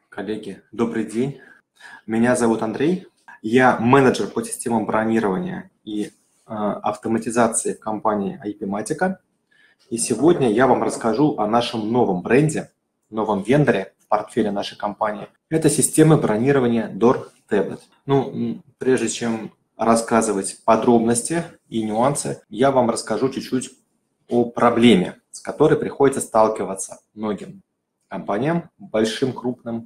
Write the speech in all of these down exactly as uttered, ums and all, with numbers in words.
Коллеги, добрый день. Меня зовут Андрей. Я менеджер по системам бронирования и э, автоматизации в компании IPmatica. И сегодня я вам расскажу о нашем новом бренде, новом вендоре в портфеле нашей компании. Это системы бронирования DoorTablet. Ну, прежде чем рассказывать подробности и нюансы, я вам расскажу чуть-чуть о проблеме, с которой приходится сталкиваться многим компаниям, большим, крупным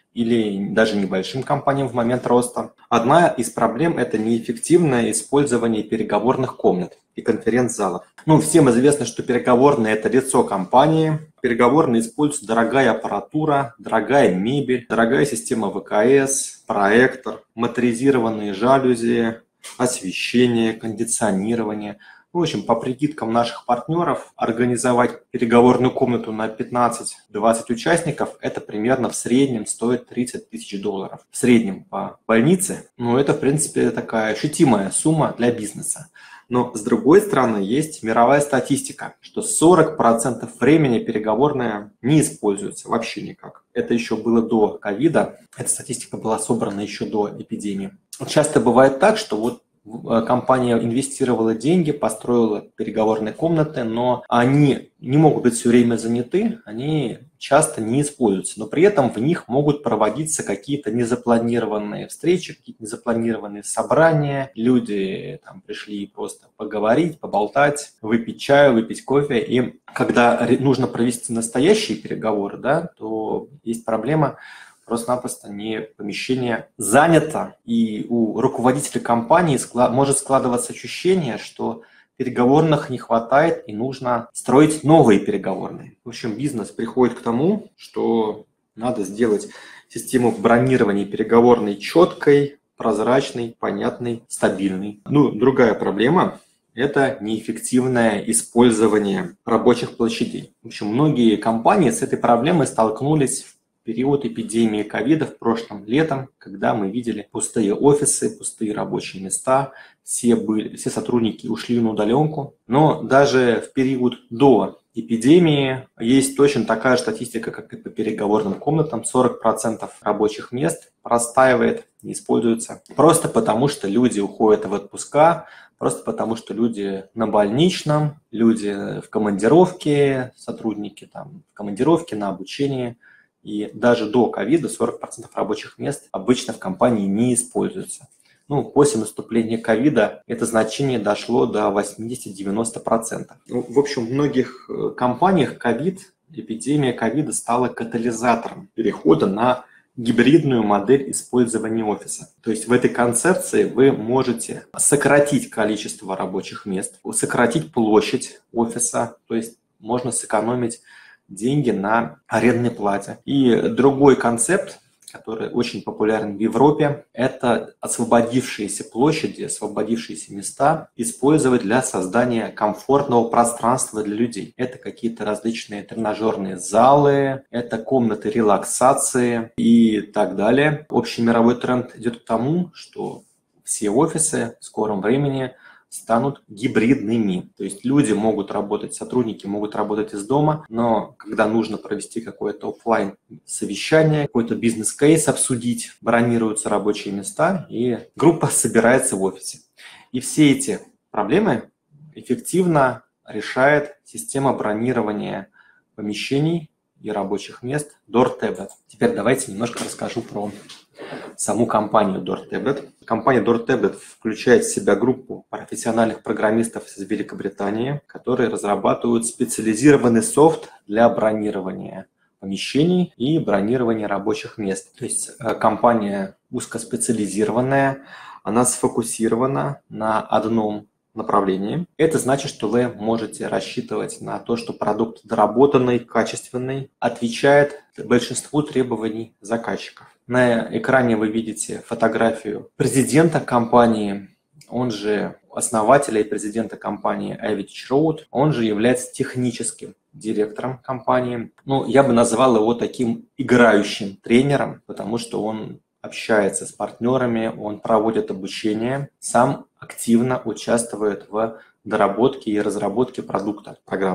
или даже небольшим компаниям в момент роста. Одна из проблем – это неэффективное использование переговорных комнат и конференц-залов. Ну, всем известно, что переговорные – это лицо компании. Переговорные используется дорогая аппаратура, дорогая мебель, дорогая система ВКС, проектор, моторизированные жалюзи, освещение, кондиционирование. В общем, по прикидкам наших партнеров, организовать переговорную комнату на пятнадцать-двадцать участников, это примерно в среднем стоит тридцать тысяч долларов. В среднем по больнице, ну это в принципе такая ощутимая сумма для бизнеса. Но с другой стороны есть мировая статистика, что сорок процентов времени переговорная не используется вообще никак. Это еще было до ковида, эта статистика была собрана еще до эпидемии. Часто бывает так, что вот компания инвестировала деньги, построила переговорные комнаты, но они не могут быть все время заняты, они часто не используются, но при этом в них могут проводиться какие-то незапланированные встречи, какие-то незапланированные собрания. Люди там пришли просто поговорить, поболтать, выпить чаю, выпить кофе. И когда нужно провести настоящие переговоры, да, то есть проблема. Просто-напросто не помещение занято, и у руководителя компании склад... может складываться ощущение, что переговорных не хватает и нужно строить новые переговорные. В общем, бизнес приходит к тому, что надо сделать систему бронирования переговорной четкой, прозрачной, понятной, стабильной. Ну, другая проблема – это неэффективное использование рабочих площадей. В общем, многие компании с этой проблемой столкнулись в период эпидемии ковида в прошлом летом, когда мы видели пустые офисы, пустые рабочие места, все, были, все сотрудники ушли на удаленку. Но даже в период до эпидемии есть точно такая же статистика, как и по переговорным комнатам. сорок процентов рабочих мест простаивает, не используется. Просто потому, что люди уходят в отпуска, просто потому, что люди на больничном, люди в командировке, сотрудники там в командировке, на обучении. И даже до ковида сорок процентов рабочих мест обычно в компании не используются. Ну, после наступления ковида это значение дошло до восемьдесят-девяносто процентов. Ну, в общем, в многих компаниях ковид, эпидемия ковида стала катализатором перехода на гибридную модель использования офиса. То есть в этой концепции вы можете сократить количество рабочих мест, сократить площадь офиса, то есть можно сэкономить деньги на арендной плате. И другой концепт, который очень популярен в Европе, это освободившиеся площади, освободившиеся места использовать для создания комфортного пространства для людей. Это какие-то различные тренажерные залы, это комнаты релаксации и так далее. Общий мировой тренд идет к тому, что все офисы в скором времени станут гибридными. То есть люди могут работать, сотрудники могут работать из дома, но когда нужно провести какое-то офлайн совещание, какой-то бизнес-кейс обсудить, бронируются рабочие места, и группа собирается в офисе. И все эти проблемы эффективно решает система бронирования помещений и рабочих мест DoorTablet. Теперь давайте немножко расскажу про саму компанию DoorTablet. Компания DoorTablet включает в себя группу профессиональных программистов из Великобритании, которые разрабатывают специализированный софт для бронирования помещений и бронирования рабочих мест. То есть компания узкоспециализированная, она сфокусирована на одном направлении. Это значит, что вы можете рассчитывать на то, что продукт доработанный, качественный, отвечает большинству требований заказчиков. На экране вы видите фотографию президента компании, он же основателя и президента компании Avicii Road, он же является техническим директором компании. Ну, я бы назвал его таким играющим тренером, потому что он общается с партнерами, он проводит обучение, сам активно участвует в доработке и разработке продукта программного.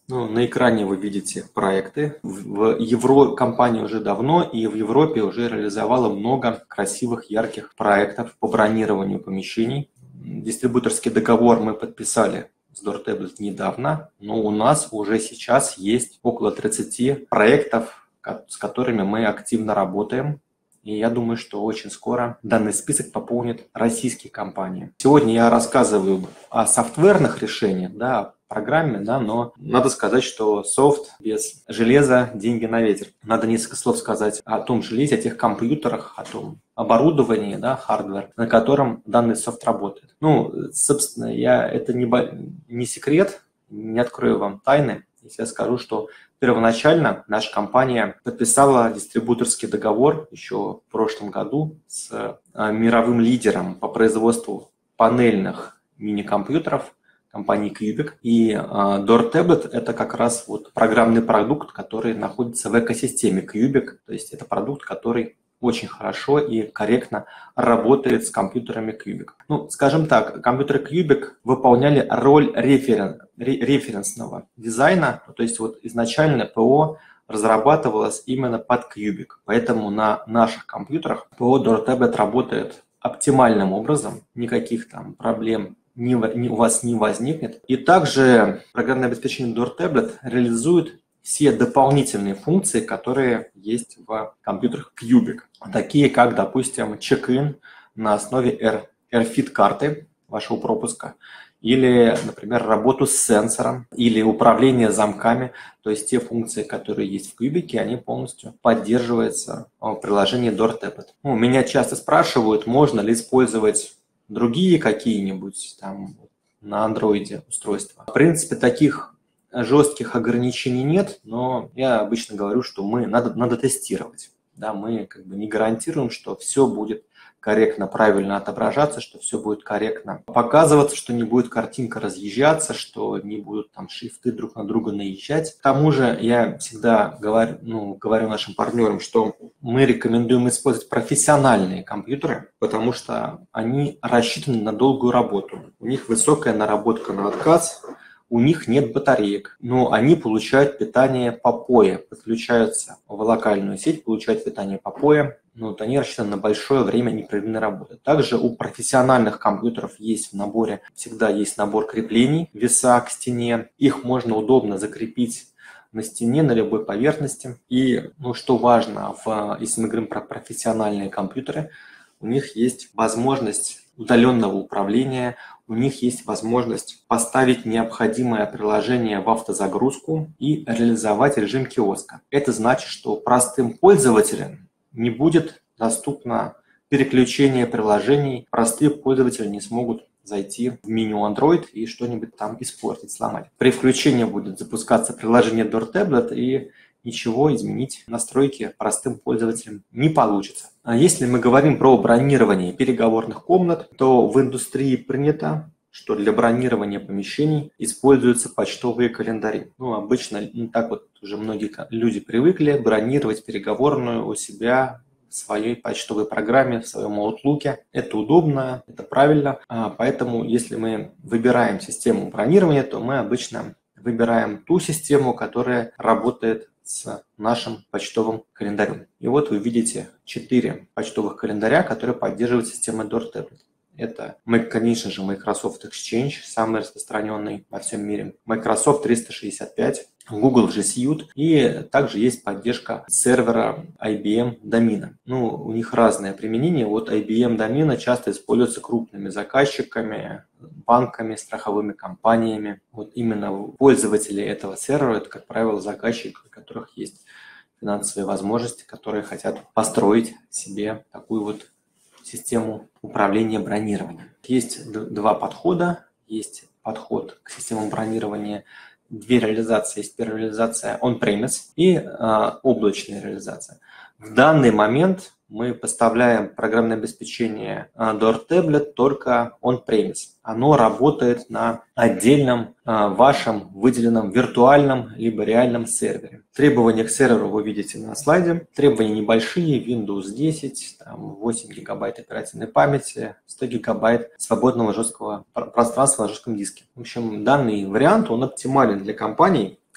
Ну, на экране вы видите проекты. В Евро... Компания уже давно и в Европе уже реализовала много красивых, ярких проектов по бронированию помещений. Дистрибьюторский договор мы подписали с DoorTablet недавно, но у нас уже сейчас есть около тридцати проектов, с которыми мы активно работаем. И я думаю, что очень скоро данный список пополнит российские компании. Сегодня я рассказываю о софтверных решениях, да, о программе, да, но надо сказать, что софт без железа – деньги на ветер. Надо несколько слов сказать о том железе, о тех компьютерах, о том оборудовании, да, хардвер, на котором данный софт работает. Ну, собственно, я, это не, не секрет, не открою вам тайны, если я скажу, что первоначально наша компания подписала дистрибьюторский договор еще в прошлом году с мировым лидером по производству панельных мини-компьютеров, компании Cubic. И DoorTablet – это как раз вот программный продукт, который находится в экосистеме Cubic. То есть это продукт, который очень хорошо и корректно работает с компьютерами Cubic. Ну, скажем так, компьютеры Cubic выполняли роль референ, референсного дизайна, то есть вот изначально ПО разрабатывалось именно под Cubic, поэтому на наших компьютерах ПО DoorTablet работает оптимальным образом, никаких там проблем не, не, у вас не возникнет. И также программное обеспечение DoorTablet реализует все дополнительные функции, которые есть в компьютерах Cubic, такие как, допустим, чек-ин на основе AirFit-карты вашего пропуска, или, например, работу с сенсором, или управление замками, то есть те функции, которые есть в Cubic, они полностью поддерживаются в приложении DoorTablet. Ну, меня часто спрашивают, можно ли использовать другие какие-нибудь там на Android устройства. В принципе, таких жестких ограничений нет, но я обычно говорю, что мы надо, надо тестировать. Да, мы как бы не гарантируем, что все будет корректно, правильно отображаться, что все будет корректно показываться, что не будет картинка разъезжаться, что не будут там шрифты друг на друга наезжать. К тому же я всегда говорю, ну, говорю нашим партнерам, что мы рекомендуем использовать профессиональные компьютеры, потому что они рассчитаны на долгую работу. У них высокая наработка на отказ, у них нет батареек, но они получают питание по ПОЭ, подключаются в локальную сеть, получают питание по ПОЭ, но вот они рассчитаны на большое время непрерывной работы. Также у профессиональных компьютеров есть в наборе, всегда есть набор креплений, веса к стене, их можно удобно закрепить на стене, на любой поверхности. И, ну, что важно, в, если мы говорим про профессиональные компьютеры, у них есть возможность удаленного управления, у них есть возможность поставить необходимое приложение в автозагрузку и реализовать режим киоска. Это значит, что простым пользователям не будет доступно переключение приложений, простые пользователи не смогут зайти в меню Android и что-нибудь там испортить, сломать. При включении будет запускаться приложение DoorTablet, и ничего изменить настройки простым пользователям не получится. А если мы говорим про бронирование переговорных комнат, то в индустрии принято, что для бронирования помещений используются почтовые календари. Ну, обычно, ну, так вот уже многие люди привыкли бронировать переговорную у себя в своей почтовой программе, в своем Outlook. Это удобно, это правильно. А поэтому, если мы выбираем систему бронирования, то мы обычно выбираем ту систему, которая работает с нашим почтовым календарем. И вот вы видите четыре почтовых календаря, которые поддерживают систему DoorTablet. Это, конечно же, Microsoft Exchange, самый распространенный во всем мире, Microsoft триста шестьдесят пять, Google G Suite, и также есть поддержка сервера ай би эм Domino. Ну, у них разное применение. Вот ай би эм Domino часто используется крупными заказчиками, банками, страховыми компаниями. Вот именно пользователи этого сервера, это, как правило, заказчики, у которых есть финансовые возможности, которые хотят построить себе такую вот систему управления бронированием. Есть два подхода. Есть подход к системам бронирования. Две реализации. Есть первая реализация on-premise и э, облачная реализация. В данный момент мы поставляем программное обеспечение DoorTablet только on-premise. Оно работает на отдельном вашем выделенном виртуальном либо реальном сервере. Требования к серверу вы видите на слайде. Требования небольшие: Windows десять, там восемь гигабайт оперативной памяти, сто гигабайт свободного жесткого пространства на жестком диске. В общем, данный вариант он оптимален для компаний,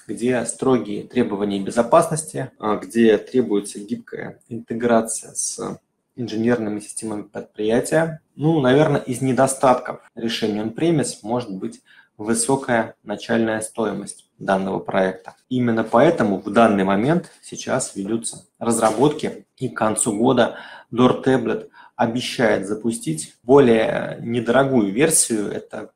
где строгие требования безопасности, где требуется гибкая интеграция с инженерными системами предприятия. Ну, наверное, из недостатков решения on-premise может быть высокая начальная стоимость данного проекта. Именно поэтому в данный момент сейчас ведутся разработки, и к концу года DoorTablet обещает запустить более недорогую версию, это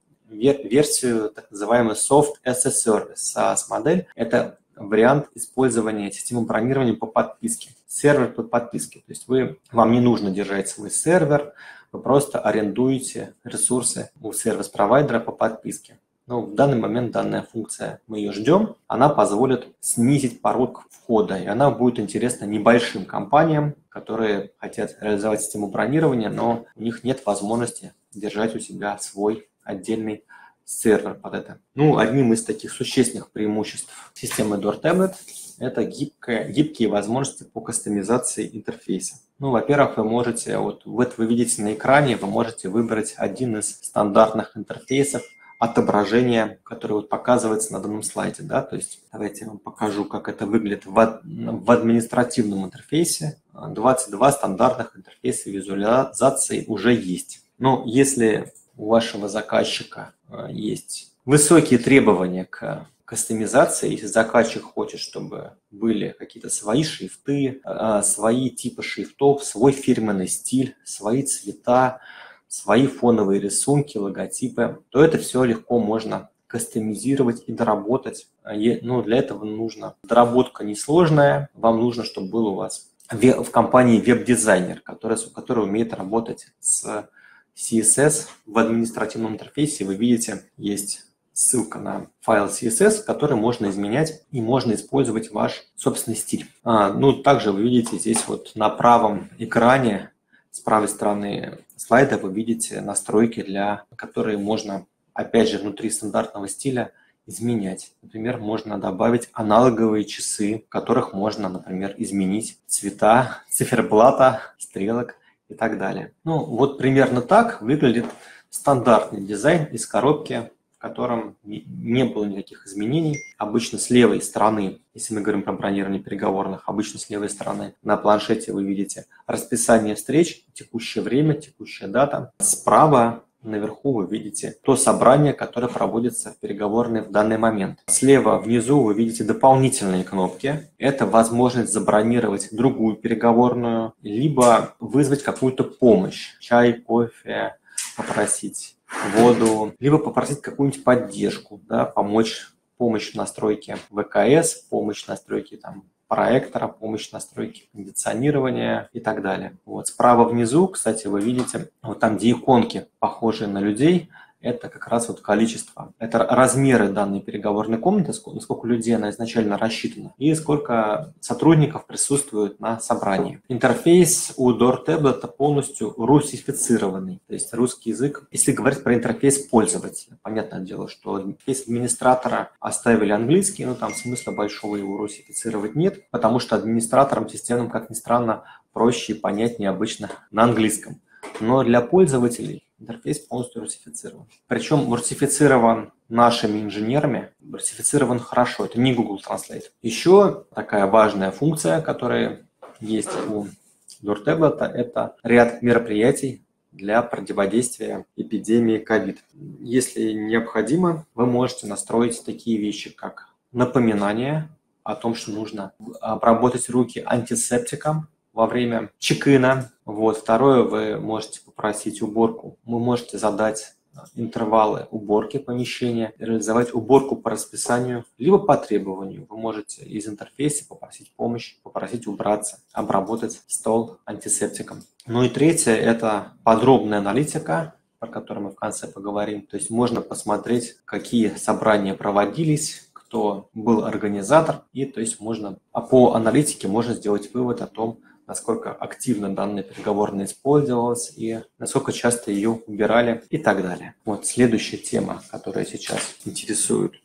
версию так называемый Soft as a Service, SaaS-модель. Это вариант использования системы бронирования по подписке. Сервер по подписке. То есть вы, вам не нужно держать свой сервер, вы просто арендуете ресурсы у сервис-провайдера по подписке. Но в данный момент данная функция, мы ее ждем, она позволит снизить порог входа, и она будет интересна небольшим компаниям, которые хотят реализовать систему бронирования, но у них нет возможности держать у себя свой отдельный сервер под это. Ну, одним из таких существенных преимуществ системы DoorTablet это гибкая, гибкие возможности по кастомизации интерфейса. Ну, во-первых, вы можете, вот, вот вы видите на экране, вы можете выбрать один из стандартных интерфейсов отображения, который вот показывается на данном слайде. Да? То есть давайте я вам покажу, как это выглядит в, в административном интерфейсе. двадцать два стандартных интерфейса визуализации уже есть. Но если у вашего заказчика есть высокие требования к кастомизации, если заказчик хочет, чтобы были какие-то свои шрифты, свои типы шрифтов, свой фирменный стиль, свои цвета, свои фоновые рисунки, логотипы, то это все легко можно кастомизировать и доработать. Ну, для этого нужна доработка несложная. Вам нужно, чтобы был у вас в компании веб-дизайнер, который, который умеет работать с си эс эс. В административном интерфейсе вы видите, есть ссылка на файл си эс эс, который можно изменять и можно использовать ваш собственный стиль. А, ну, также вы видите здесь вот на правом экране с правой стороны слайда вы видите настройки, для которые можно, опять же, внутри стандартного стиля изменять. Например, можно добавить аналоговые часы, в которых можно, например, изменить цвета циферблата, стрелок и так далее. Ну, вот примерно так выглядит стандартный дизайн из коробки, в котором не было никаких изменений. Обычно с левой стороны, если мы говорим про бронирование переговорных, обычно с левой стороны на планшете вы видите расписание встреч, текущее время, текущая дата. Справа наверху вы видите то собрание, которое проводится в переговорной в данный момент. Слева внизу вы видите дополнительные кнопки. Это возможность забронировать другую переговорную, либо вызвать какую-то помощь. Чай, кофе, попросить воду, либо попросить какую-нибудь поддержку, да, помочь, помощь в настройке вэ ка эс, помощь в настройке там, проектора, помощь в настройке кондиционирования и так далее. Вот справа внизу, кстати, вы видите, вот там, где иконки похожие на людей, это как раз вот количество, это размеры данной переговорной комнаты, сколько людей она изначально рассчитана, и сколько сотрудников присутствует на собрании. Интерфейс у DoorTablet полностью русифицированный, то есть русский язык. Если говорить про интерфейс пользователя, понятное дело, что интерфейс администратора оставили английский, но там смысла большого его русифицировать нет, потому что администраторам системным, как ни странно, проще и понятнее обычно на английском. Но для пользователей интерфейс полностью русифицирован. Причем русифицирован нашими инженерами, русифицирован хорошо. Это не Google Translate. Еще такая важная функция, которая есть у DoorTablet, это ряд мероприятий для противодействия эпидемии ковид. Если необходимо, вы можете настроить такие вещи, как напоминание о том, что нужно обработать руки антисептиком во время чек-ина. Вот. Второе, вы можете попросить уборку. Вы можете задать интервалы уборки помещения, реализовать уборку по расписанию, либо по требованию. Вы можете из интерфейса попросить помощь, попросить убраться, обработать стол антисептиком. Ну и третье, это подробная аналитика, про которую мы в конце поговорим. То есть можно посмотреть, какие собрания проводились, кто был организатор, и то есть можно, а по аналитике можно сделать вывод о том, насколько активно данная переговорная использовалась и насколько часто ее убирали и так далее. Вот следующая тема, которая сейчас интересует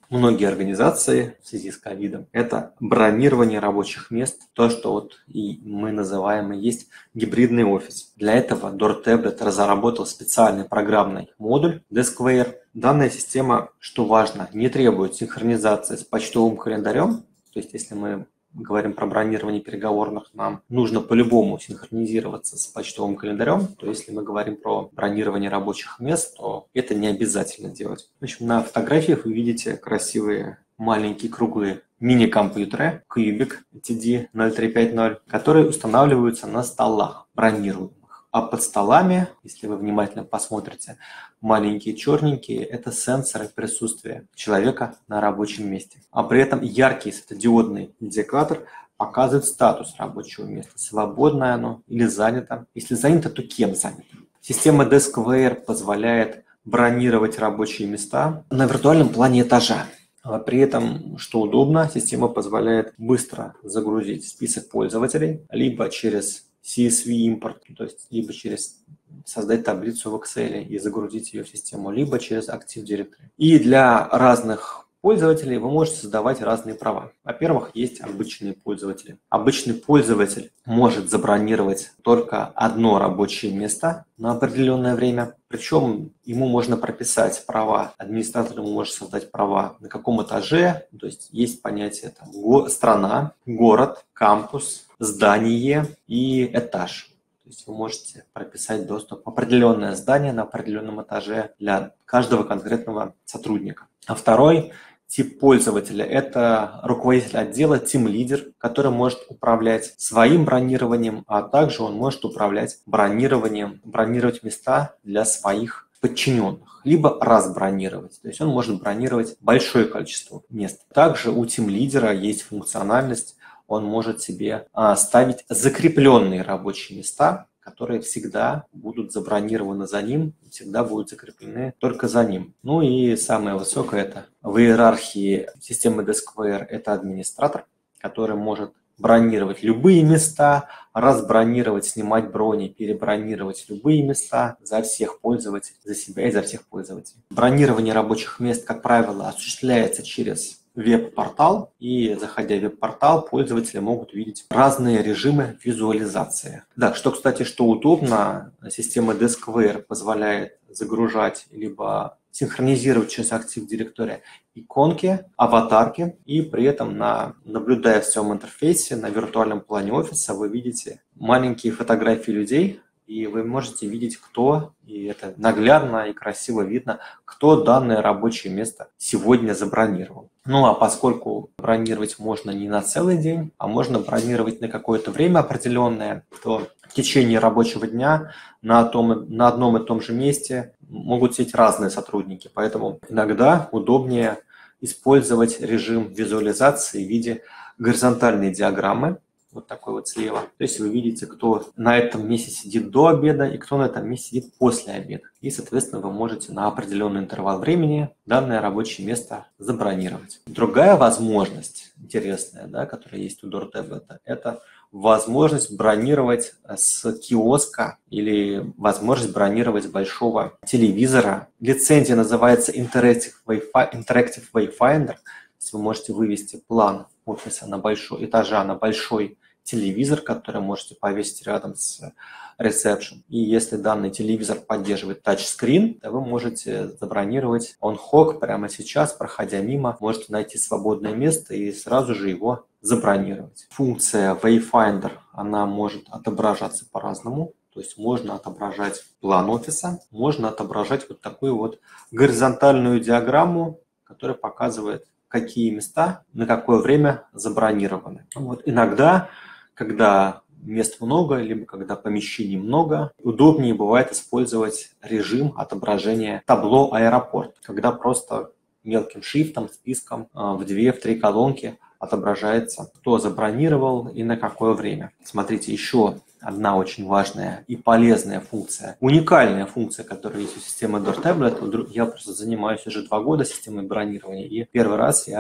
многие организации в связи с ковидом, это бронирование рабочих мест, то, что вот и мы называем и есть гибридный офис. Для этого DoorTablet разработал специальный программный модуль Deskwear. Данная система, что важно, не требует синхронизации с почтовым календарем, то есть если мы говорим про бронирование переговорных, нам нужно по-любому синхронизироваться с почтовым календарем. То если мы говорим про бронирование рабочих мест, то это не обязательно делать. В общем, на фотографиях вы видите красивые маленькие круглые мини-компьютеры Cubic ти ди ноль три пять ноль, которые устанавливаются на столах бронируемых. А под столами, если вы внимательно посмотрите, маленькие черненькие – это сенсоры присутствия человека на рабочем месте. А при этом яркий светодиодный индикатор показывает статус рабочего места. Свободное оно или занято. Если занято, то кем занято. Система Deskwear позволяет бронировать рабочие места на виртуальном плане этажа. При этом, что удобно, система позволяет быстро загрузить список пользователей либо через си эс ви импорт, то есть либо через создать таблицу в Excel и загрузить ее в систему, либо через Active Directory. И для разных пользователей вы можете создавать разные права. Во-первых, есть обычные пользователи. Обычный пользователь может забронировать только одно рабочее место на определенное время. Причем ему можно прописать права. Администратор ему может создать права на каком этаже. То есть есть понятие там, го- страна, город, кампус, здание и этаж. То есть вы можете прописать доступ в определенное здание на определенном этаже для каждого конкретного сотрудника. А второй тип пользователя – это руководитель отдела, тим-лидер, который может управлять своим бронированием, а также он может управлять бронированием, бронировать места для своих подчиненных, либо разбронировать. То есть он может бронировать большое количество мест. Также у тим-лидера есть функциональность, он может себе ставить закрепленные рабочие места, которые всегда будут забронированы за ним, всегда будут закреплены только за ним. Ну и самое высокое это в иерархии системы Deskwear это администратор, который может бронировать любые места, разбронировать, снимать брони, перебронировать любые места за всех пользователей, за себя и за всех пользователей. Бронирование рабочих мест, как правило, осуществляется через веб-портал, и заходя в веб-портал, пользователи могут видеть разные режимы визуализации. Да, что, кстати, что удобно, система Deskwear позволяет загружать либо синхронизировать через Active Directory иконки, аватарки, и при этом, на, наблюдая в своем интерфейсе на виртуальном плане офиса, вы видите маленькие фотографии людей, и вы можете видеть, кто, и это наглядно и красиво видно, кто данное рабочее место сегодня забронировал. Ну а поскольку бронировать можно не на целый день, а можно бронировать на какое-то время определенное, то в течение рабочего дня на, том, на одном и том же месте могут сидеть разные сотрудники. Поэтому иногда удобнее использовать режим визуализации в виде горизонтальной диаграммы, вот такой вот слева. То есть вы видите, кто на этом месте сидит до обеда и кто на этом месте сидит после обеда. И, соответственно, вы можете на определенный интервал времени данное рабочее место забронировать. Другая возможность интересная, да, которая есть у DoorTablet, это возможность бронировать с киоска или возможность бронировать с большого телевизора. Лицензия называется Interactive Wayfinder. Interactive Wayfinder. Вы можете вывести план офиса на большой этажа на большой телевизор, который можете повесить рядом с ресепшн. И если данный телевизор поддерживает тачскрин, то вы можете забронировать он-хок прямо сейчас, проходя мимо, можете найти свободное место и сразу же его забронировать. Функция Wayfinder, она может отображаться по-разному. То есть можно отображать план офиса, можно отображать вот такую вот горизонтальную диаграмму, которая показывает, какие места на какое время забронированы. Вот. Иногда, когда мест много, либо когда помещений много, удобнее бывает использовать режим отображения табло аэропорт, когда просто мелким шрифтом, списком в две, в три колонки отображается, кто забронировал и на какое время. Смотрите, еще одна очень важная и полезная функция, уникальная функция, которая есть у системы DoorTablet. Я просто занимаюсь уже два года системой бронирования, и первый раз я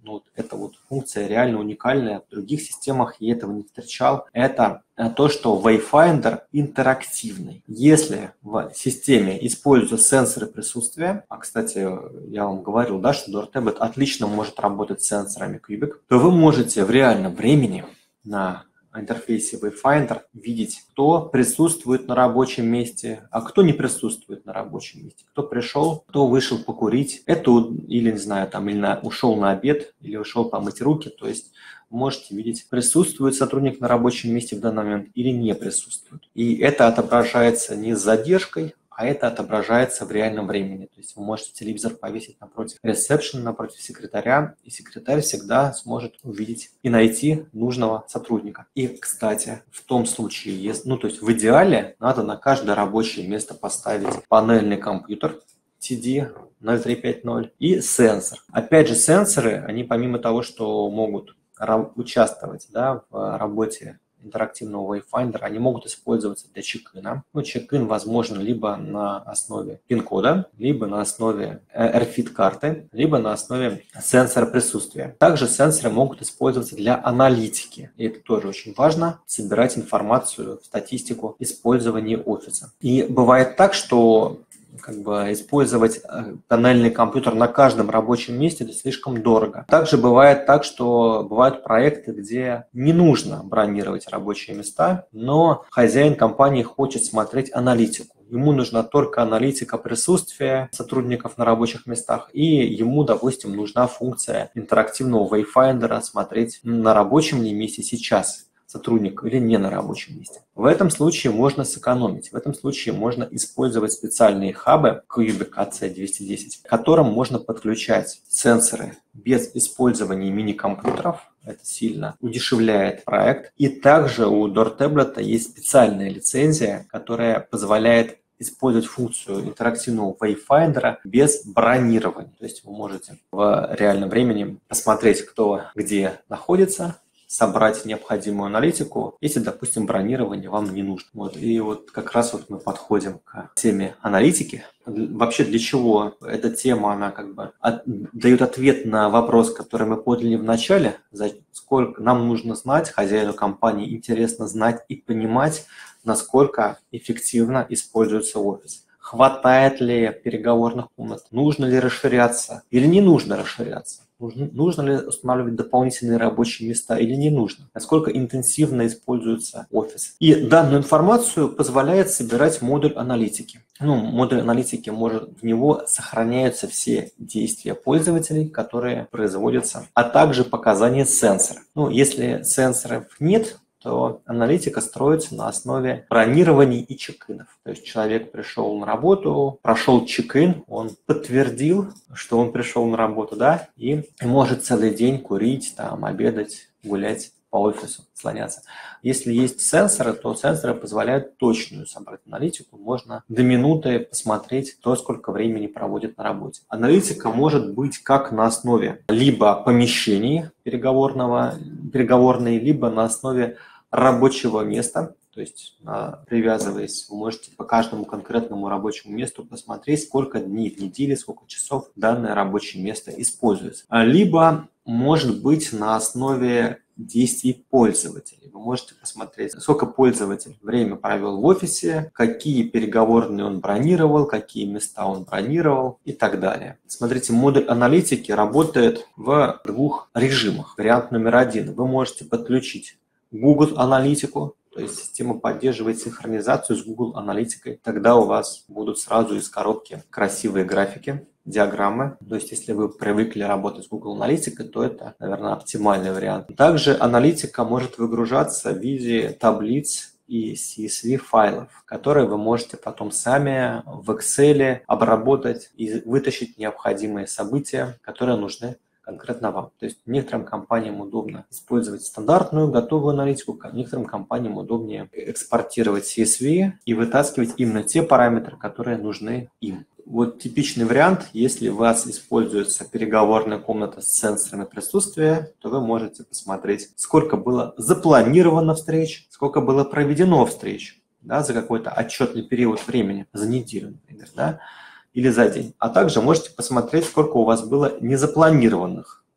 ну, вот эта вот функция реально уникальная, в других системах я этого не встречал. Это то, что Wayfinder интерактивный. Если в системе используются сенсоры присутствия, а, кстати, я вам говорил, да, что DoorTablet отлично может работать с сенсорами Cubic, то вы можете в реальном времени на интерфейсе Wayfinder видеть, кто присутствует на рабочем месте, а кто не присутствует на рабочем месте. Кто пришел, кто вышел покурить, это или, не знаю, там, или на, ушел на обед, или ушел помыть руки. То есть можете видеть, присутствует сотрудник на рабочем месте в данный момент или не присутствует. И это отображается не с задержкой, а это отображается в реальном времени. То есть вы можете телевизор повесить напротив ресепшена, напротив секретаря, и секретарь всегда сможет увидеть и найти нужного сотрудника. И, кстати, в том случае, если, ну то есть в идеале надо на каждое рабочее место поставить панельный компьютер ти ди ноль три пять ноль и сенсор. Опять же, сенсоры, они помимо того, что могут участвовать, да, в работе интерактивного Wayfinder, они могут использоваться для чек-ина. Ну, чек-ин возможен либо на основе пин-кода, либо на основе эр эф ай ди-карты, либо на основе сенсора присутствия. Также сенсоры могут использоваться для аналитики. И это тоже очень важно, собирать информацию, статистику использования офиса. И бывает так, что как бы использовать панельный компьютер на каждом рабочем месте это слишком дорого. Также бывает так, что бывают проекты, где не нужно бронировать рабочие места, но хозяин компании хочет смотреть аналитику. Ему нужна только аналитика присутствия сотрудников на рабочих местах, и ему, допустим, нужна функция интерактивного Wayfinder смотреть на рабочем ли месте сейчас сотрудник или не на рабочем месте. В этом случае можно сэкономить. В этом случае можно использовать специальные хабы Cubic эй си двести десять, к которым можно подключать сенсоры без использования мини-компьютеров. Это сильно удешевляет проект. И также у DoorTablet есть специальная лицензия, которая позволяет использовать функцию интерактивного Wayfinder без бронирования. То есть вы можете в реальном времени посмотреть, кто где находится, собрать необходимую аналитику, если, допустим, бронирование вам не нужно. Вот. И вот как раз вот мы подходим к теме аналитики. Вообще для чего эта тема, она как бы от, дает ответ на вопрос, который мы подняли в начале, за сколько нам нужно знать, хозяину компании интересно знать и понимать, насколько эффективно используется офис. Хватает ли переговорных комнат, нужно ли расширяться или не нужно расширяться. Нужно, нужно ли устанавливать дополнительные рабочие места или не нужно? Насколько интенсивно используется офис? И данную информацию позволяет собирать модуль аналитики. Ну, модуль аналитики может, в него сохраняются все действия пользователей, которые производятся, а также показания сенсора. Ну, если сенсоров нет, то аналитика строится на основе бронирований и чек-инов. То есть человек пришел на работу, прошел чек-ин, он подтвердил, что он пришел на работу, да, и может целый день курить, там, обедать, гулять по офису, слоняться. Если есть сенсоры, то сенсоры позволяют точную собрать аналитику. Можно до минуты посмотреть, кто сколько времени проводит на работе. Аналитика может быть как на основе либо помещений переговорного, переговорной, либо на основе рабочего места. То есть, привязываясь, вы можете по каждому конкретному рабочему месту посмотреть, сколько дней в неделе, сколько часов данное рабочее место используется. Либо может быть на основе действий пользователей. Вы можете посмотреть, сколько пользователь время провел в офисе, какие переговорные он бронировал, какие места он бронировал и так далее. Смотрите, модуль аналитики работает в двух режимах. Вариант номер один. Вы можете подключить Google аналитику, то есть система поддерживает синхронизацию с Google аналитикой. Тогда у вас будут сразу из коробки красивые графики, диаграммы. То есть если вы привыкли работать с Google аналитикой, то это, наверное, оптимальный вариант. Также аналитика может выгружаться в виде таблиц и си эс ви файлов, которые вы можете потом сами в Excel обработать и вытащить необходимые события, которые нужны конкретно вам. То есть некоторым компаниям удобно использовать стандартную готовую аналитику, некоторым компаниям удобнее экспортировать си эс ви и вытаскивать именно те параметры, которые нужны им. Вот типичный вариант, если у вас используется переговорная комната с сенсорами присутствия, то вы можете посмотреть, сколько было запланировано встреч, сколько было проведено встреч, да, за какой-то отчетный период времени, за неделю, например, да, или за день. А также можете посмотреть, сколько у вас было незапланированных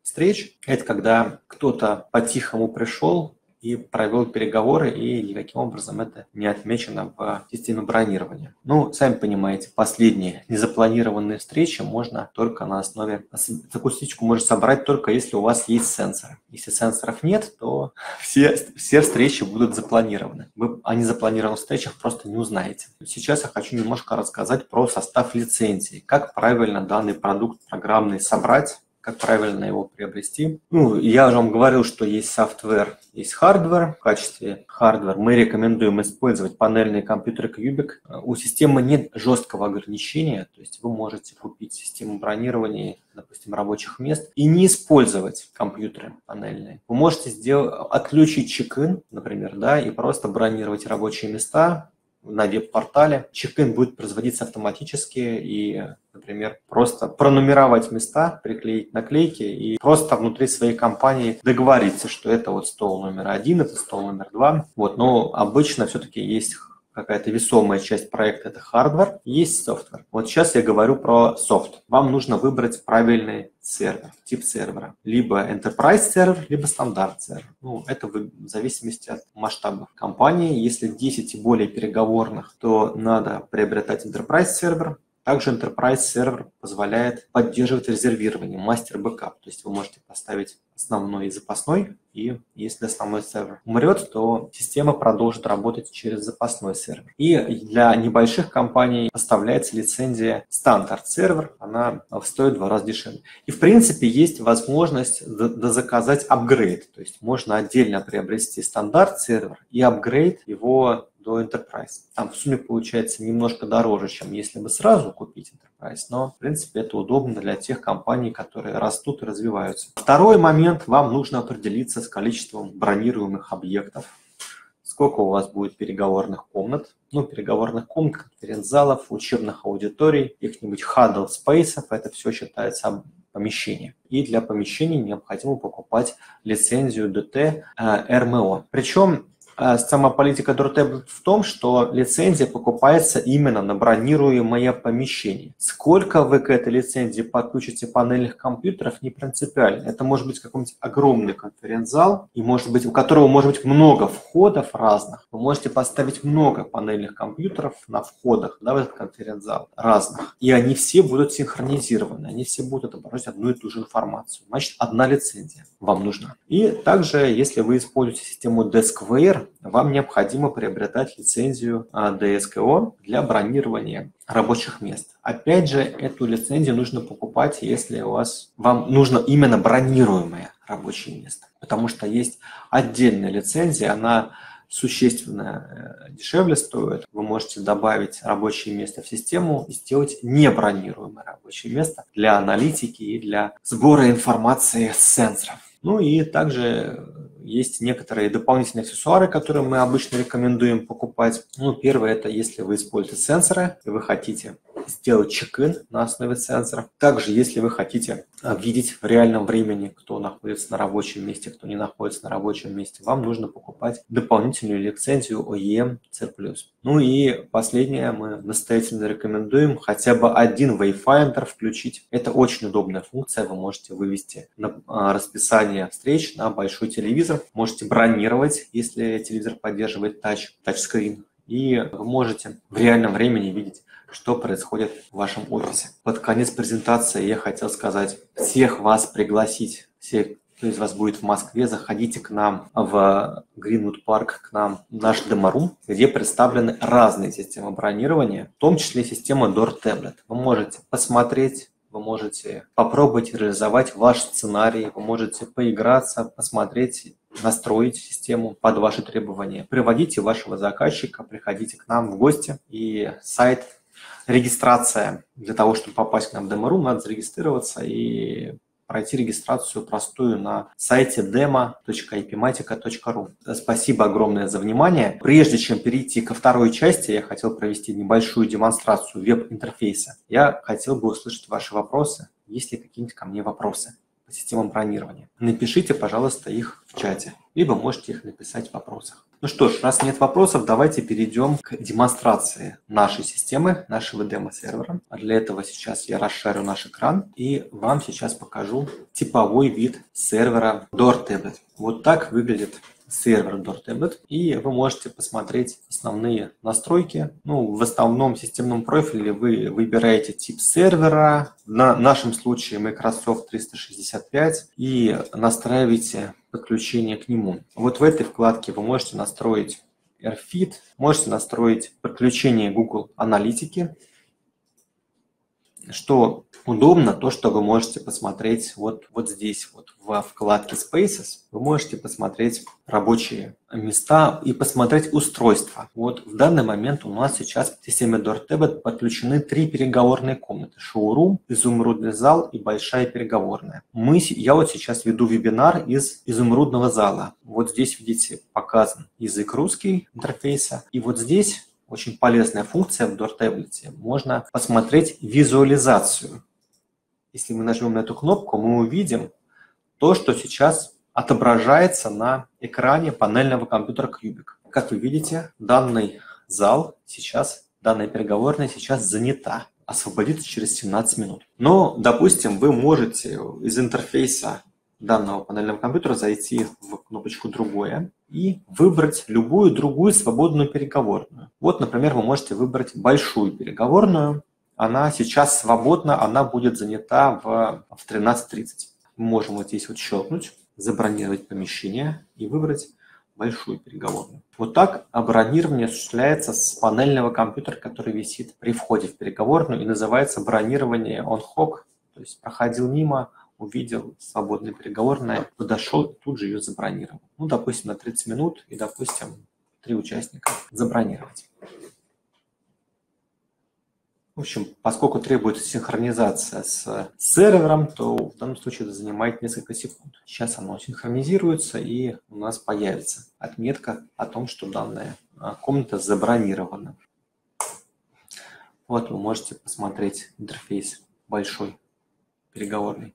встреч – это когда кто-то по-тихому пришел и провел переговоры, и никаким образом это не отмечено в системе бронирования. Ну, сами понимаете, последние незапланированные встречи можно только на основе... Такую статистику можно собрать только если у вас есть сенсоры. Если сенсоров нет, то все, все встречи будут запланированы. Вы о незапланированных встречах просто не узнаете. Сейчас я хочу немножко рассказать про состав лицензии, как правильно данный продукт программный собрать, как правильно его приобрести. Ну, я уже вам говорил, что есть софтвер, есть хардвер. В качестве хардвер мы рекомендуем использовать панельные компьютеры Cubic. У системы нет жесткого ограничения, то есть вы можете купить систему бронирования, допустим, рабочих мест и не использовать компьютеры панельные. Вы можете сделать, отключить чек-ин, например, да, и просто бронировать рабочие места на веб-портале. Чек-ин будет производиться автоматически и, например, просто пронумеровать места, приклеить наклейки и просто внутри своей компании договориться, что это вот стол номер один, это стол номер два. Вот, но обычно все-таки есть какая-то весомая часть проекта – это хардвер, есть софтвер. Вот сейчас я говорю про софт. Вам нужно выбрать правильный сервер, тип сервера. Либо Enterprise сервер, либо стандарт сервер. Ну, это в зависимости от масштаба компании. Если десять и более переговорных, то надо приобретать Enterprise сервер. Также Enterprise сервер позволяет поддерживать резервирование, мастер бэкап. То есть вы можете поставить основной и запасной, и если основной сервер умрет, то система продолжит работать через запасной сервер. И для небольших компаний поставляется лицензия стандарт сервер, она стоит в два раза дешевле. И в принципе есть возможность дозаказать апгрейд, то есть можно отдельно приобрести стандарт сервер и апгрейд его до Enterprise. Там в сумме получается немножко дороже, чем если бы сразу купить Enterprise, но в принципе это удобно для тех компаний, которые растут и развиваются. Второй момент, вам нужно определиться с количеством бронируемых объектов. Сколько у вас будет переговорных комнат, ну, переговорных комнат, конференц-залов, учебных аудиторий, каких-нибудь huddle space, это все считается помещение. И для помещений необходимо покупать лицензию ди ти эр эм о. Причем сама политика DoorTable в том, что лицензия покупается именно на бронируемое помещение. Сколько вы к этой лицензии подключите панельных компьютеров, не принципиально. Это может быть какой-нибудь огромный конференц-зал, и может быть, у которого может быть много входов разных. Вы можете поставить много панельных компьютеров на входах, да, в этот конференц-зал разных. И они все будут синхронизированы, они все будут отображать одну и ту же информацию. Значит, одна лицензия вам нужна. И также, если вы используете систему DeskWare, вам необходимо приобретать лицензию ди эс кей о для бронирования рабочих мест. Опять же, эту лицензию нужно покупать, если у вас, вам нужно именно бронируемое рабочее место. Потому что есть отдельная лицензия, она существенно дешевле стоит. Вы можете добавить рабочее место в систему и сделать небронируемое рабочее место для аналитики и для сбора информации с сенсоров. Ну и также есть некоторые дополнительные аксессуары, которые мы обычно рекомендуем покупать. Ну, первое, это если вы используете сенсоры, и вы хотите сделать чек-ин на основе сенсоров. Также, если вы хотите видеть в реальном времени, кто находится на рабочем месте, кто не находится на рабочем месте, вам нужно покупать дополнительную лицензию о и эм си плюс. Ну и последнее, мы настоятельно рекомендуем хотя бы один Wayfinder включить. Это очень удобная функция, вы можете вывести на расписание встреч на большой телевизор, можете бронировать, если телевизор поддерживает тач, тачскрин, и вы можете в реальном времени видеть, что происходит в вашем офисе. Под конец презентации я хотел сказать, всех вас пригласить, всех, кто из вас будет в Москве, заходите к нам в Greenwood Park, к нам в наш деморум, где представлены разные системы бронирования, в том числе система DoorTable. Вы можете посмотреть, вы можете попробовать реализовать ваш сценарий, вы можете поиграться, посмотреть, настроить систему под ваши требования. Приводите вашего заказчика, приходите к нам в гости, и сайт регистрация. Для того, чтобы попасть к нам в деморум, надо зарегистрироваться и пройти регистрацию простую на сайте demo точка ай пи matica точка ру. Спасибо огромное за внимание. Прежде чем перейти ко второй части, я хотел провести небольшую демонстрацию веб-интерфейса. Я хотел бы услышать ваши вопросы. Есть ли какие-нибудь ко мне вопросы? по системам бронирования? Напишите, пожалуйста, их в чате, либо можете их написать в вопросах. Ну что ж, раз нет вопросов, давайте перейдем к демонстрации нашей системы, нашего демо-сервера. А для этого сейчас я расширю наш экран и вам сейчас покажу типовой вид сервера DoorTablet. Вот так выглядит сервер DoorTablet, и вы можете посмотреть основные настройки. Ну, в основном системном профиле вы выбираете тип сервера, на нашем случае Microsoft триста шестьдесят пять, и настраиваете подключение к нему. Вот в этой вкладке вы можете настроить AirFit, можете настроить подключение Google Аналитики. Что удобно, то, что вы можете посмотреть вот, вот здесь, вот во вкладке Spaces, вы можете посмотреть рабочие места и посмотреть устройства. Вот в данный момент у нас сейчас в системе DoorTablet подключены три переговорные комнаты: шоурум, изумрудный зал и большая переговорная. Мы, я вот сейчас веду вебинар из изумрудного зала. Вот здесь, видите, показан язык русский интерфейса, и вот здесь очень полезная функция в DoorTablet. Можно посмотреть визуализацию. Если мы нажмем на эту кнопку, мы увидим то, что сейчас отображается на экране панельного компьютера Cubic. Как вы видите, данный зал сейчас, данная переговорная сейчас занята. Освободится через семнадцать минут. Но, допустим, вы можете из интерфейса данного панельного компьютера зайти в кнопочку «Другое» и выбрать любую другую свободную переговорную. Вот, например, вы можете выбрать большую переговорную. Она сейчас свободна, она будет занята в, в тринадцать тридцать. Мы можем вот здесь вот щелкнуть, забронировать помещение и выбрать большую переговорную. Вот так бронирование осуществляется с панельного компьютера, который висит при входе в переговорную, и называется бронирование on-hoc, то есть проходил мимо, увидел свободное переговорное, подошел и тут же ее забронировал. Ну, допустим, на тридцать минут и, допустим, три участника забронировать. В общем, поскольку требуется синхронизация с сервером, то в данном случае это занимает несколько секунд. Сейчас оно синхронизируется, и у нас появится отметка о том, что данная комната забронирована. Вот вы можете посмотреть интерфейс большой переговорный.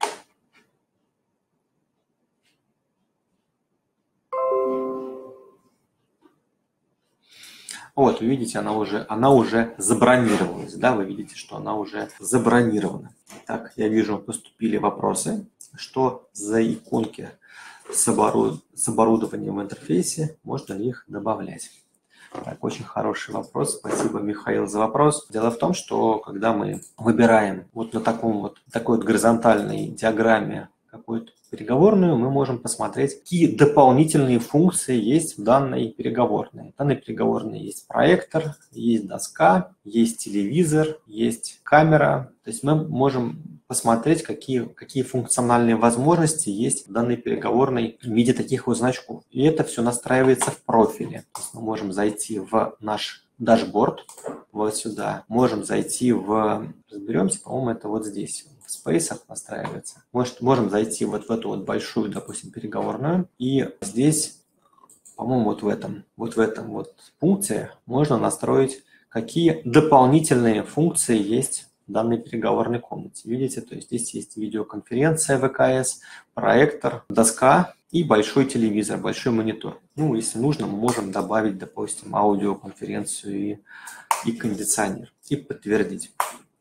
Вот, вы видите, она уже, она уже забронировалась, да, вы видите, что она уже забронирована. Так, я вижу, поступили вопросы, что за иконки с, оборуд... с оборудованием в интерфейсе, можно ли их добавлять. Так, очень хороший вопрос, спасибо, Михаил, за вопрос. Дело в том, что когда мы выбираем вот на таком вот, такой вот горизонтальной диаграмме какую-то переговорную, мы можем посмотреть, какие дополнительные функции есть в данной переговорной. В данной переговорной есть проектор, есть доска, есть телевизор, есть камера. То есть мы можем посмотреть, какие, какие функциональные возможности есть в данной переговорной в виде таких вот значков. И это все настраивается в профиле. То есть мы можем зайти в наш дашборд, вот сюда. Можем зайти в... Разберемся, по-моему, это вот здесь. В спейсах настраивается. Может, можем зайти вот в эту вот большую, допустим, переговорную. И здесь, по-моему, вот в этом, вот в этом вот пункте можно настроить, какие дополнительные функции есть в данной переговорной комнате. Видите, то есть здесь есть видеоконференция вэ ка эс, проектор, доска и большой телевизор, большой монитор. Ну, если нужно, мы можем добавить, допустим, аудиоконференцию и, и кондиционер и подтвердить.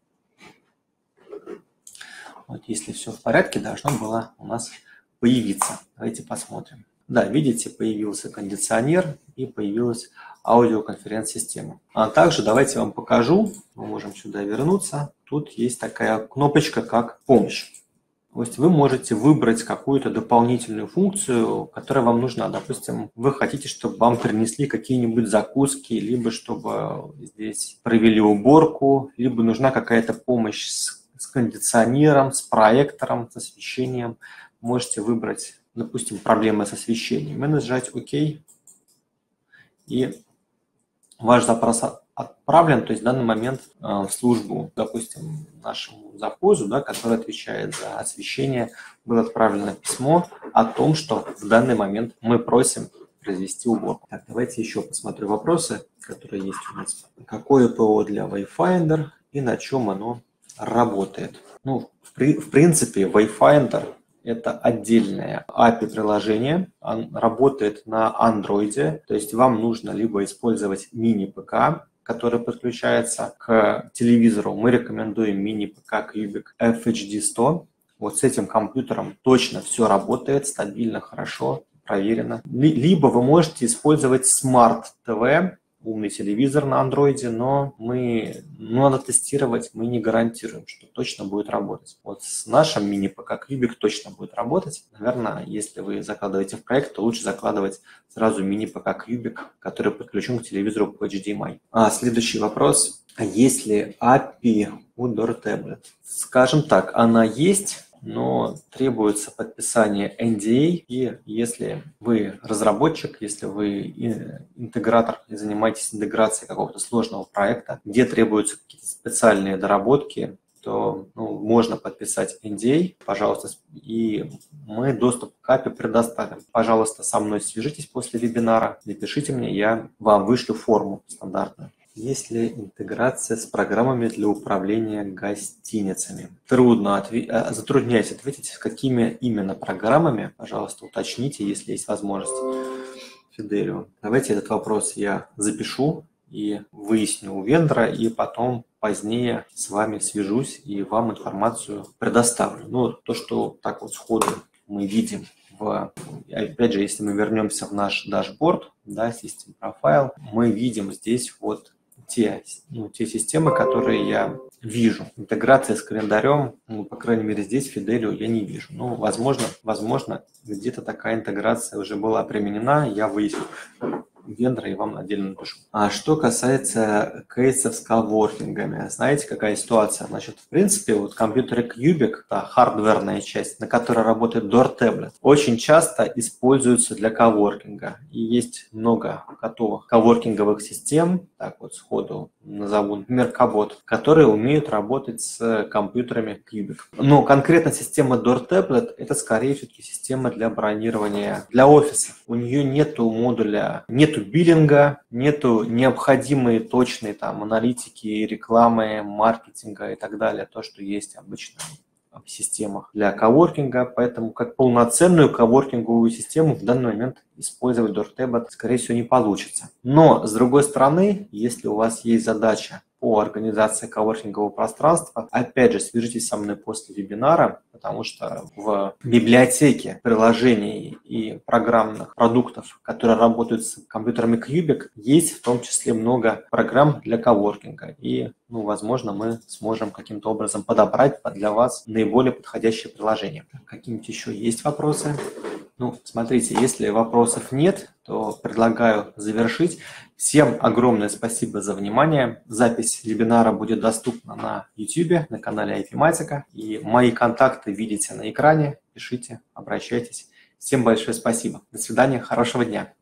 Вот если все в порядке, должно было у нас появиться. Давайте посмотрим. Да, видите, появился кондиционер и появилась аудиоконференц-система. А также давайте я вам покажу, мы можем сюда вернуться. Тут есть такая кнопочка, как «Помощь». То есть вы можете выбрать какую-то дополнительную функцию, которая вам нужна. Допустим, вы хотите, чтобы вам принесли какие-нибудь закуски, либо чтобы здесь провели уборку, либо нужна какая-то помощь с с кондиционером, с проектором, с освещением. Можете выбрать, допустим, проблемы с освещением и нажать «Ок». И ваш запрос отправлен, то есть в данный момент в службу, допустим, нашему завхозу, да, который отвечает за освещение, было отправлено письмо о том, что в данный момент мы просим произвести уборку. Так, давайте еще посмотрю вопросы, которые есть у нас. Какое ПО для Wayfinder и на чем оно работает? Ну, в, при, в принципе, Wayfinder Это отдельное эй пи I-приложение, он работает на Android, то есть вам нужно либо использовать мини-ПК, который подключается к телевизору. Мы рекомендуем мини-ПК Cubic эф эйч ди сто. Вот с этим компьютером точно все работает, стабильно, хорошо, проверено. Либо вы можете использовать Smart ти ви, умный телевизор на андроиде, но мы, ну, надо тестировать, мы не гарантируем, что точно будет работать. Вот с нашим мини-ПК Cubic точно будет работать. Наверное, если вы закладываете в проект, то лучше закладывать сразу мини-ПК Cubic, который подключен к телевизору по эйч ди эм ай. А следующий вопрос. Есть ли эй пи ай у DoorTablet? Скажем так, она есть, но требуется подписание эн ди эй, и если вы разработчик, если вы интегратор и занимаетесь интеграцией какого-то сложного проекта, где требуются какие-то специальные доработки, то ну, можно подписать эн ди эй, пожалуйста, и мы доступ к эй пи ай предоставим. Пожалуйста, со мной свяжитесь после вебинара, напишите мне, я вам вышлю форму стандартную. Есть ли интеграция с программами для управления гостиницами? Трудно, отве... затрудняюсь ответить, с какими именно программами. Пожалуйста, уточните, если есть возможность. Фиделио. Давайте этот вопрос я запишу и выясню у вендора, и потом позднее с вами свяжусь и вам информацию предоставлю. Ну, то, что так вот сходу мы видим. В, опять же, если мы вернемся в наш дашборд, да, System Profile, мы видим здесь вот те, ну, те системы, которые я вижу. Интеграция с календарем, ну, по крайней мере, здесь Fidelio я не вижу. Ну, возможно, возможно, где-то такая интеграция уже была применена, я выясню вендора и вам отдельно напишу. А что касается кейсов с коворкингами, знаете, какая ситуация? Значит, в принципе, вот компьютеры Cubic, та хардверная часть, на которой работает DoorTablet, очень часто используются для коворкинга. И есть много готовых коворкинговых систем, так вот сходу назову, например, Cabot, которые умеют работать с компьютерами Cubic. Но конкретно система DoorTablet это скорее все-таки система для бронирования для офиса. У нее нету модуля, нету биллинга, нету необходимой точной там аналитики, рекламы, маркетинга и так далее, то, что есть обычно в системах для коворкинга, поэтому как полноценную коворкинговую систему в данный момент использовать DoorTablet, скорее всего, не получится. Но, с другой стороны, если у вас есть задача по организации коворкингового пространства, опять же, свяжитесь со мной после вебинара, потому что в библиотеке приложений и программных продуктов, которые работают с компьютерами Cubic, есть в том числе много программ для коворкинга. И, ну, возможно, мы сможем каким-то образом подобрать для вас наиболее подходящее приложение. Какие-нибудь еще есть вопросы? Ну, смотрите, если вопросов нет, то предлагаю завершить. Всем огромное спасибо за внимание. Запись вебинара будет доступна на YouTube, на канале ай пи-матика. И мои контакты видите на экране. Пишите, обращайтесь. Всем большое спасибо. До свидания, хорошего дня.